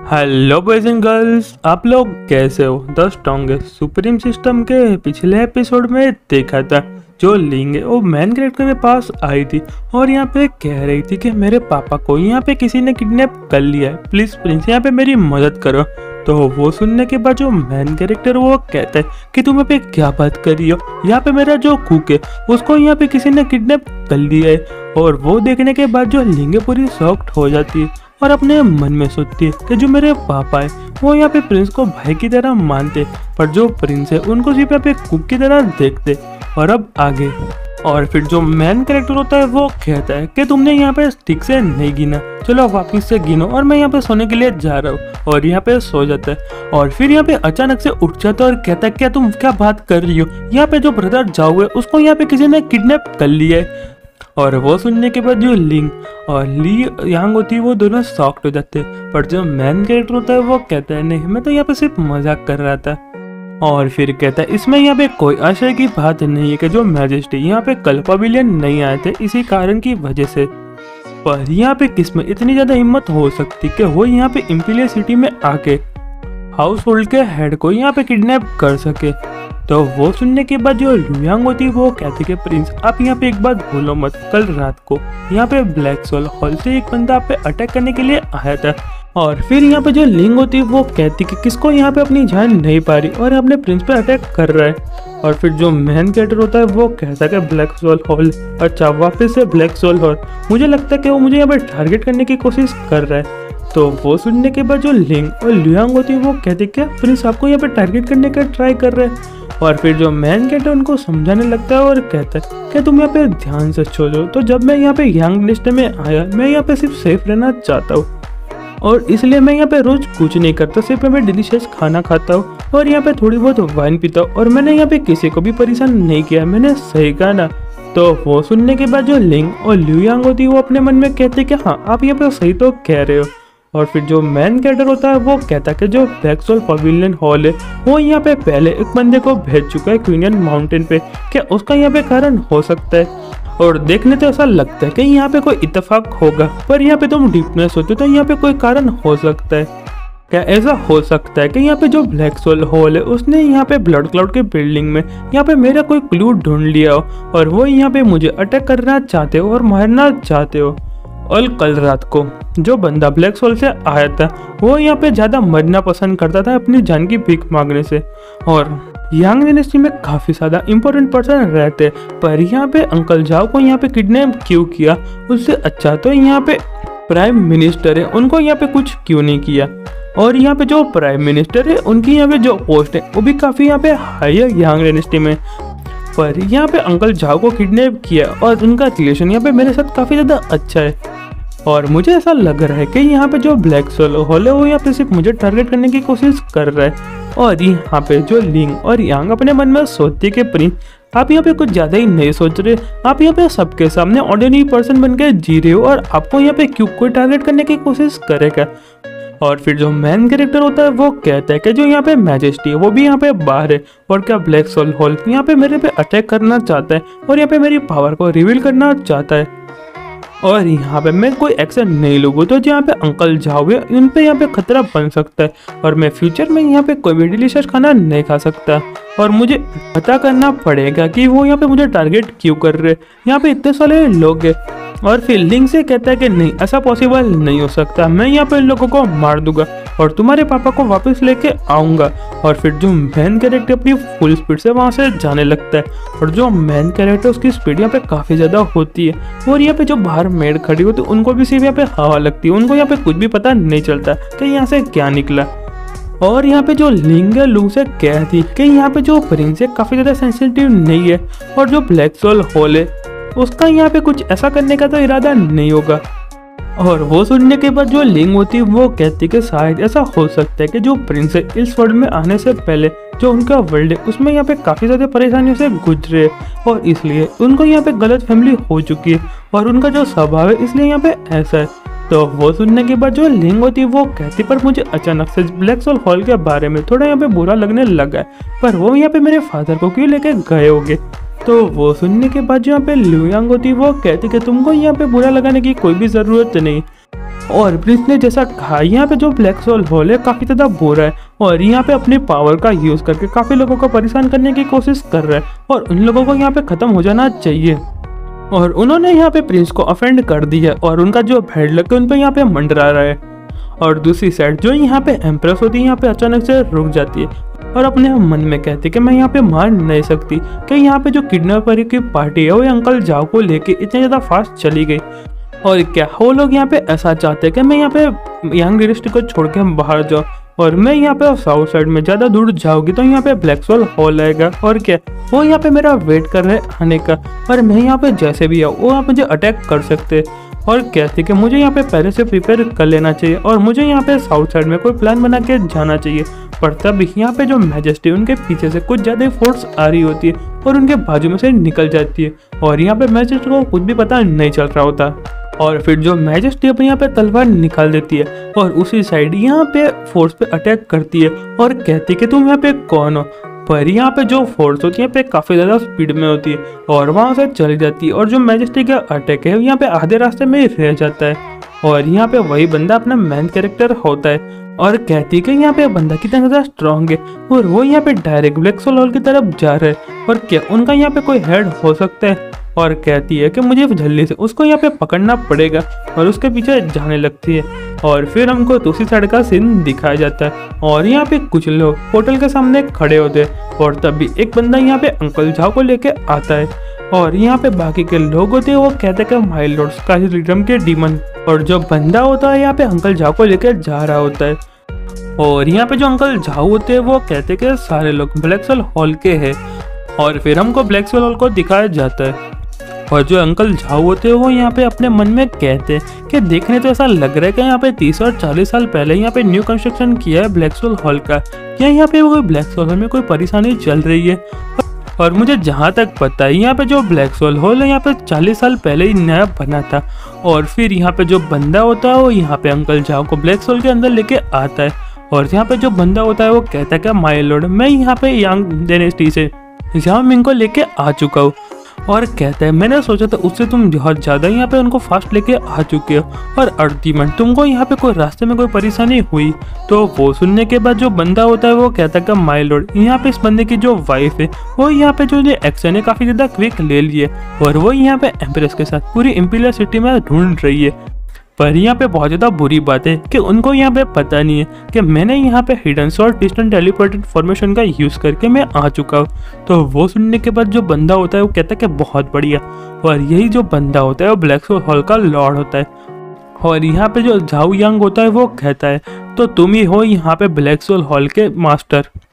Hello boys and girls, आप लोग कैसे हो। द स्ट्रॉन्गेस्ट सुप्रीम सिस्टम के पिछले एपिसोड में देखा था जो लिंग है वो मैन कैरेक्टर के पास आई थी और यहाँ पे कह रही थी कि मेरे पापा को यहाँ पे किसी ने किडनैप कर लिया है, प्लीज प्रिंस यहाँ पे मेरी मदद करो। तो वो सुनने के बाद जो मैन कैरेक्टर वो कहता है कि तुम यहाँ पे क्या बात कर रही हो, यहाँ पे मेरा जो कुक है उसको यहाँ पे किसी ने किडनैप कर लिया है। और वो देखने के बाद जो लिंग पूरी शॉक्ड हो जाती है और अपने मन में सोचती है कि जो मेरे पापा है वो यहाँ पे प्रिंस को भाई की तरह मानते, पर जो प्रिंस है उनको सिर्फ यहाँ पे कुक की तरह देखते। और अब आगे और फिर जो मैन कैरेक्टर होता है वो कहता है कि तुमने यहाँ पे ठीक से नहीं गिना, चलो वापिस से गिनो और मैं यहाँ पे सोने के लिए जा रहा हूँ। और यहाँ पे सो जाता है और फिर यहाँ पे अचानक से उठ जाता है और कहता है क्या तुम क्या बात कर रही हो, यहाँ पे जो ब्रदर जाओ है उसको यहाँ पे किसी ने किडनैप कर लिया है। और वो सुनने के बाद जो लिंग और ली यांग होती है वो दोनों शॉक्ड हो जाते हैं, पर जो मैन कैरेक्टर होता है वो कहता है नहीं मैं तो यहाँ पे सिर्फ मजाक कर रहा था। और फिर कहता है इसमें यहाँ पे कोई आश्चर्य की बात नहीं है कि जो मैजेस्टी यहाँ पे कल पवेलियन नहीं आए थे इसी कारण की वजह से, पर यहाँ पे किसमें इतनी ज्यादा हिम्मत हो सकती कि वो यहाँ पे इम्पीरियल सिटी में आके हाउस होल्ड के हेड को यहाँ पे किडनैप कर सके। तो वो सुनने के बाद जो लुयांग होती है वो कहती कि प्रिंस आप यहाँ पे एक बात भूलो मत, कल रात को यहाँ पे ब्लैक सोल हॉल से एक बंदा आप पे अटैक करने के लिए आया था। और फिर यहाँ पे जो लिंग होती है वो कहती कि किसको यहाँ पे अपनी जान नहीं पा रही और अपने प्रिंस पे अटैक कर रहा है। और फिर जो मैन कैरेक्टर होता है वो कहता है कि ब्लैक सोल हॉल, अच्छा वापस से ब्लैक सोल हॉल, मुझे लगता है कि वो मुझे यहाँ पे टारगेट करने की कोशिश कर रहा है। तो वो सुनने के बाद जो लिंग और लुयांग होती है वो कहती क्या प्रिंस आपको यहाँ पे टारगेट करने का ट्राई कर रहे हैं। और फिर जो मैन कैरेक्टर उनको समझाने लगता है और कहता है कि तुम यहाँ पे ध्यान से सोचो, तो जब मैं यहाँ पे यंग लिस्ट में आया मैं यहाँ पे सिर्फ सेफ रहना चाहता हूँ और इसलिए मैं यहाँ पे रोज कुछ नहीं करता, सिर्फ मैं डिलीशियस खाना खाता हूँ और यहाँ पे थोड़ी बहुत वाइन पीता हूँ और मैंने यहाँ पे किसी को भी परेशान नहीं किया, मैंने सही कहा ना। तो वो सुनने के बाद जो लिंग और लुयांग होती है वो अपने मन में कहते कि हाँ आप यहाँ पे सही तो कह रहे हो। और फिर जो मैन कैरेक्टर होता है वो कहता है कि जो ब्लैक सोल पवेलियन हॉल है वो यहाँ पे पहले एक बंदे को भेज चुका है क्वीनियन माउंटेन पे, क्या उसका यहाँ पे कारण हो सकता है। और देखने तो ऐसा लगता है कि यहाँ पे कोई इत्तेफाक होगा, पर यहाँ पे तुम डीपनेस सोचो तो यहाँ पे कोई कारण हो सकता है। क्या ऐसा हो सकता है कि यहाँ पे जो ब्लैक सोल हॉल है उसने यहाँ पे ब्लड क्लाउड के बिल्डिंग में यहाँ पे मेरा कोई क्लू ढूंढ लिया हो और वो यहाँ पे मुझे अटैक करना चाहते हो और मारना चाहते हो। और कल रात को जो बंदा ब्लैक सोल से आया था वो यहाँ पे ज्यादा मरना पसंद करता था अपनी जान की भीख मांगने से। और यांग डायनेस्टी में काफी ज्यादा इंपॉर्टेंट पर्सन रहते, पर यहाँ पे अंकल जाओ को यहाँ पे किडनैप क्यों किया, उससे अच्छा तो यहाँ पे प्राइम मिनिस्टर है उनको यहाँ पे कुछ क्यों नहीं किया। और यहाँ पे जो प्राइम मिनिस्टर है उनकी यहाँ पे जो पोस्ट है वो भी काफी यहाँ पे हाई है यांग डायनेस्टी में, पर यहाँ पे अंकल जाओ को किडनैप किया और उनका रिलेशन यहाँ पे मेरे साथ काफी ज्यादा अच्छा है। और मुझे ऐसा लग रहा है कि यहाँ पे जो ब्लैक सोल हॉल है वो यहाँ पे सिर्फ मुझे टारगेट करने की कोशिश कर रहा है। और यहाँ पे जो लिंग और यांग अपने मन में सोचते कि प्रिंस आप यहाँ पे कुछ ज्यादा ही नहीं सोच रहे, आप यहाँ पे सबके सामने ऑर्डिनरी पर्सन बन के जी रहे हो और आपको यहाँ पे क्यों कोई टारगेट करने की कोशिश करेगा। और फिर जो मैन कैरेक्टर होता है वो कहता है कि जो यहाँ पे मैजेस्टी है वो भी यहाँ पे बाहर है और क्या ब्लैक सोल हॉल यहाँ पे मेरे पे अटैक करना चाहता है और यहाँ पे मेरी पावर को रिवील करना चाहता है और यहाँ पे मैं कोई एक्शन नहीं लूँगा तो जो यहाँ पे अंकल जाओगे उन पे यहाँ पे खतरा बन सकता है और मैं फ्यूचर में यहाँ पे कोई भी डिलीशियस खाना नहीं खा सकता और मुझे पता करना पड़ेगा कि वो यहाँ पे मुझे टारगेट क्यों कर रहे, यहाँ पे इतने सारे लोग हैं। और फिर लिंग से कहता है कि नहीं ऐसा पॉसिबल नहीं हो सकता, मैं यहाँ पे लोगों को मार दूंगा और तुम्हारे पापा को वापस लेके आऊंगा। और फिर जो मैन कैरेक्टर अपनी फुल स्पीड से वहां से जाने लगता है और जो मैन कैरेक्टर उसकी स्पीड यहाँ पे काफी ज्यादा होती है और यहाँ पे जो बाहर मेड खड़ी होती है उनको भी सिर्फ यहाँ पे हवा लगती है, उनको यहाँ पे कुछ भी पता नहीं चलता कि यहाँ से क्या निकला। और यहाँ पे जो लिंग लू से कहती कि यहाँ पे जो प्रिंस है काफी ज्यादा सेंसिटिव नहीं है और जो ब्लैक सोल हॉल है उसका यहाँ पे कुछ ऐसा करने का तो इरादा नहीं होगा। और वो सुनने के बाद जो लिंग होती है वो कहती कि शायद ऐसा हो सकता है कि जो प्रिंस है इस वर्ल्ड में आने से पहले जो उनका वर्ल्ड है उसमें यहाँ पे काफी ज्यादा परेशानियों से गुजरे और इसलिए उनको यहाँ पे गलत फैमिली हो चुकी है और उनका जो स्वभाव है इसलिए यहाँ पे ऐसा है। तो वो सुनने के बाद जो लिंग होती है वो कहती पर मुझे अचानक से ब्लैक सोल हॉल के बारे में थोड़ा यहाँ पे बुरा लगने लगा है, पर वो यहाँ पे मेरे फादर को क्यों लेके गए होंगे। तो वो सुनने के बाद जो यहाँ पे लुयांग होती है वो कहती कि तुमको यहाँ पे बुरा लगाने की कोई भी जरूरत नहीं, और प्रिंस ने जैसा कहा यहाँ पे जो ब्लैक सोल हॉल है काफी ज्यादा बुरा है और यहाँ पे अपने पावर का यूज करके काफी लोगों को परेशान करने की कोशिश कर रहा है और उन लोगों को यहाँ पे खत्म हो जाना चाहिए। और उन्होंने यहाँ पे प्रिंस को अफेंड कर दिया और उनका जो भेड़ लग के उन पे यहाँ पे मंडरा रहा है। और दूसरी साइड जो यहाँ पे एम्प्रेस होती है यहाँ पे अचानक से रुक जाती है और अपने मन में कहती है कि मैं यहाँ पे मान नहीं सकती कि यहाँ पे जो किडनैपर की पार्टी है वो अंकल जाओ को लेके इतनी ज़्यादा फास्ट चली गई। और क्या वो लोग यहाँ पे ऐसा चाहते हैं कि मैं यहाँ पे यंग डिस्ट्रिक्ट को छोड़ के बाहर जाऊँ और मैं यहाँ पे साउथ साइड में ज़्यादा दूर जाऊँगी तो यहाँ पे ब्लैक सोल हॉल आएगा और क्या वो यहाँ पे मेरा वेट कर रहे हैं आने का और मैं यहाँ पे जैसे भी आऊँ वो आप मुझे अटैक कर सकते और कहती कि मुझे यहाँ पे पहले से प्रिपेयर कर लेना चाहिए और मुझे यहाँ पे साउथ साइड में कोई प्लान बना के जाना चाहिए। पर तब यहाँ पे जो मैजेस्टी उनके पीछे से कुछ ज़्यादा फोर्स आ रही होती है और उनके बाजू में से निकल जाती है और यहाँ पे मैजेस्टी को कुछ भी पता नहीं चल रहा होता। और फिर जो मैजेस्टी अपने यहाँ पे तलवार निकाल देती है और उसी साइड यहाँ पे फोर्स पे अटैक करती है और कहती है कि तुम यहाँ पे कौन हो। पर यहाँ पे जो फोर्स होती है पे काफ़ी ज़्यादा स्पीड में होती है और वहाँ से चली जाती है और जो मैजेस्टी का अटैक है यहाँ पे आधे रास्ते में ही रह जाता है। और यहाँ पे वही बंदा अपना मेन कैरेक्टर होता है और कहती है कि यहाँ पे बंदा कितना ज़्यादा स्ट्रांग है और वो यहाँ पे डायरेक्ट ब्लैक सोल हॉल की तरफ जा रहा है और क्या उनका यहाँ पे कोई हेड हो सकता है। और कहती है कि मुझे जल्दी से उसको यहाँ पे पकड़ना पड़ेगा और उसके पीछे जाने लगती है। और फिर हमको दूसरी साइड का सीन दिखाया जाता है और यहाँ पे कुछ लोग होटल के सामने खड़े होते हैं और तभी एक बंदा यहाँ पे अंकल झाओ को लेके आता है और यहाँ पे बाकी के लोग होते हैं वो कहते हैं कि माय लॉर्ड स्काई रिदम के डीमन। और जो बंदा होता है यहाँ पे अंकल झाओ को लेकर जा रहा होता है और यहाँ पे जो अंकल झाओ होते हैं वो कहते हैं कि सारे लोग ब्लैक सोल हॉल के हैं। और फिर हमको ब्लैक सोल हॉल को दिखाया जाता है और जो अंकल झाओ होते हैं वो यहाँ पे अपने मन में कहते हैं कि देखने तो ऐसा लग रहा है कि यहाँ पे 30 और 40 साल पहले यहाँ पे न्यू कंस्ट्रक्शन किया है ब्लैक सोल हॉल का। क्या यहाँ पे वो ब्लैक सोल हॉल में कोई परेशानी चल रही है? और मुझे जहाँ तक पता है यहाँ पे जो ब्लैक सोल हॉल है यहाँ पे 40 साल पहले ही नया बना था। और फिर यहाँ पे जो बंदा होता है वो यहाँ पे अंकल झाओ को ब्लैक सोल के अंदर लेके आता है और यहाँ पे जो बंदा होता है वो कहता है कि माय लॉर्ड मैं यहाँ पे यांग डायनेस्टी से झाओ मिंग को लेके आ चुका हूँ। और कहता है मैंने सोचा था उससे तुम बहुत ज़्यादा यहाँ पे उनको फास्ट लेके आ चुके हो और अल्टीमेट तुमको यहाँ पे कोई रास्ते में कोई परेशानी हुई। तो वो सुनने के बाद जो बंदा होता है वो कहता है कि माय लॉर्ड यहाँ पे इस बंदे की जो वाइफ है वो यहाँ पे जो एक्शन है काफ़ी ज़्यादा क्विक ले लिए और वो यहाँ पे एम्प्रेस के साथ पूरी इम्पीरियल सिटी में ढूंढ रही है। पर यहाँ पे बहुत ज़्यादा बुरी बात है कि उनको यहाँ पे पता नहीं है कि मैंने यहाँ पे hidden shot distant teleported formation का यूज़ करके मैं आ चुका हूँ। तो वो सुनने के बाद जो बंदा होता है वो कहता है कि बहुत बढ़िया। और यही जो बंदा होता है वो ब्लैक सोल हॉल का लॉर्ड होता है। और यहाँ पे जो झाओ यांग होता है वो कहता है तो तुम ही हो यहाँ पे ब्लैक सोल हॉल के मास्टर।